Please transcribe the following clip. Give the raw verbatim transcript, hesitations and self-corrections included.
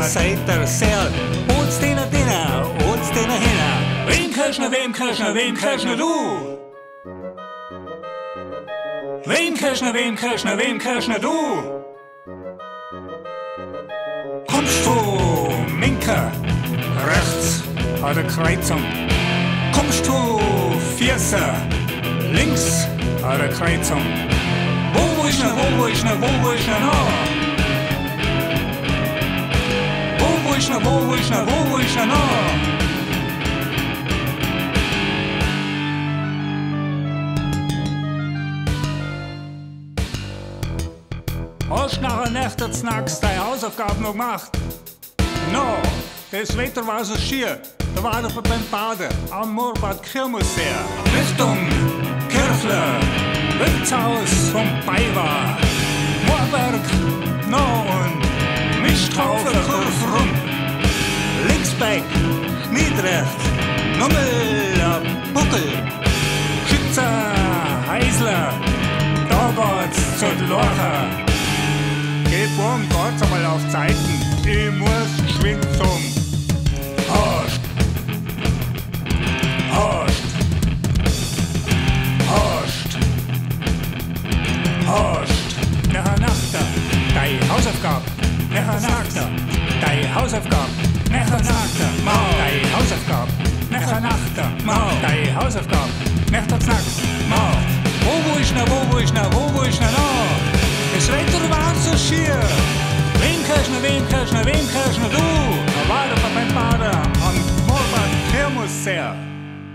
seid der Seel? Uns dina dina, uns dina hina. Wem Kirschner, wem Kirschner, wem Kirschner du? Wem Kirschner, wem Kirschner, wem Kirschner du? Kommst du, Minke, rechts an der Kreuzung? Kommst du, Vierser, links an der Kreuzung? Wo ist ne, wo ist ne, wo ist ne noch? Wo ist ne, wo ist ne, wo ist ne noch? Hast du nachher nächtig nachts deine Hausaufgaben noch gemacht? No, das Wetter war so schier. Da war ich beim Baden am Moorbad Kirmessee. Richtung Kirchler, Wirtshaus vom Bayer, Moorberg, no und Mischtraufe Kurve rum. Linksbeck, Schmiedrecht, Nummel, a Buckel, Schützer, Heisler, da geht's zur Lorcher. Geht morgen Gott einmal auf Zeiten, ich muss geschwind zum Horst. Horst. Horst. Horst. Nachher Nachter, deine Hausaufgabe. Nachher Nachter, deine Hausaufgabe. Nachher Nachter, mau, deine Hausaufgabe. Nachher Nachter, mau, deine Hausaufgabe. Nachter Knacks, mau. Wo, wo ist ne, wo, wo ist ne, wo, wo ist ne noch? Das Wetter war so schier. Wem Kirschner, wem Kirschner, wem Kirschner?